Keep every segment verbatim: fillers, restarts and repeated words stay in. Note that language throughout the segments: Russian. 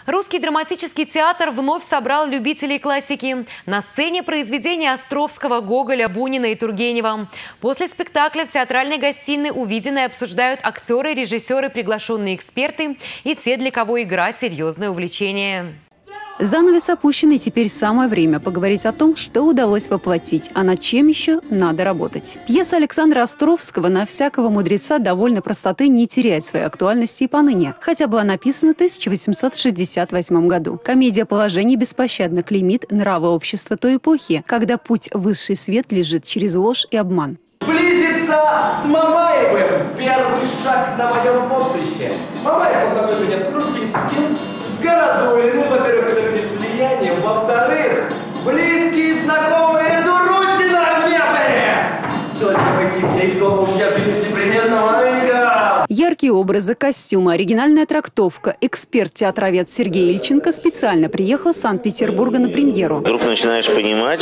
Русский драматический театр вновь собрал любителей классики. На сцене произведения Островского, Гоголя, Бунина и Тургенева. После спектакля в театральной гостиной увиденное обсуждают актеры, режиссеры, приглашенные эксперты и те, для кого игра – серьезное увлечение. Занавес опущен, и теперь самое время поговорить о том, что удалось воплотить, а над чем еще надо работать. Пьеса Александра Островского «На всякого мудреца» довольно простоты не теряет своей актуальности и поныне, хотя была написана в тысяча восемьсот шестьдесят восьмом году. Комедия положений беспощадно клеймит нравы общества той эпохи, когда путь в высший свет лежит через ложь и обман. Близится с Мамаевым первый шаг на моем поприще. Мамаев познакомил меня с Крутицким, с Городулиным, во-первых, это люди с влиянием, во-вторых, близкие, знакомые Дурусина мне были. Только пойти к ней в дом, уж я женюсь непременно, маленько. Яркие образы, костюмы, оригинальная трактовка. Эксперт-театровед Сергей Ильченко специально приехал из Санкт-Петербурга на премьеру. Вдруг начинаешь понимать,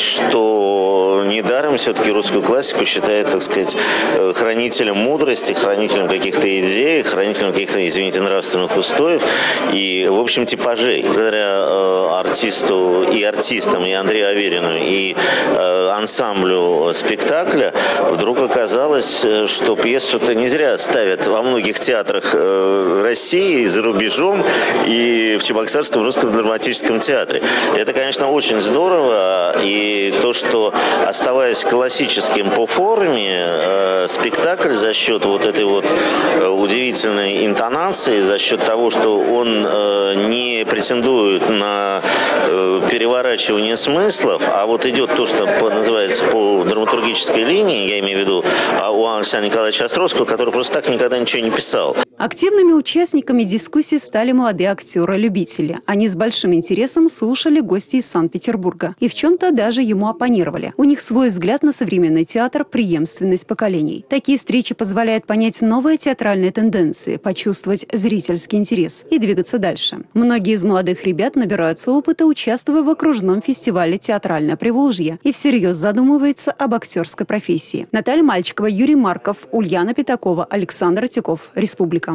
что недаром все-таки русскую классику считают, так сказать, хранителем мудрости, хранителем каких-то идей, хранителем каких-то, извините, нравственных устоев и, в общем, типажей. Благодаря э, артисту и артистам, и Андрею Аверину, и э, ансамблю спектакля вдруг оказалось, что пьесу-то не зря ставят во многих театрах э, России, за рубежом, и в Чебоксарском русском драматическом театре. Это, конечно, очень здорово, и то, что, оставаясь классическим по форме, э, спектакль за счет вот этой вот э, удивительной интонации, за счет того, что он э, не претендует на э, переворачивание смыслов, а вот идет то, что по, называется по драматургической линии, я имею в виду а у Александра Николаевича Островского, который просто так никогда ничего не писал. Активными участниками дискуссии стали молодые актеры-любители. Они с большим интересом слушали гостей из Санкт-Петербурга и в чем-то даже ему оппонировали. У них свой взгляд на современный театр, преемственность поколений. Такие встречи позволяют понять новые театральные тенденции, почувствовать зрительский интерес и двигаться дальше. Многие из молодых ребят набираются опыта, участвуя в окружном фестивале «Театральное Приволжье» и всерьез задумываются об актерской профессии. Наталья Мальчикова, Юрий Марков, Ульяна Пятакова, Александр Тяков. Республика.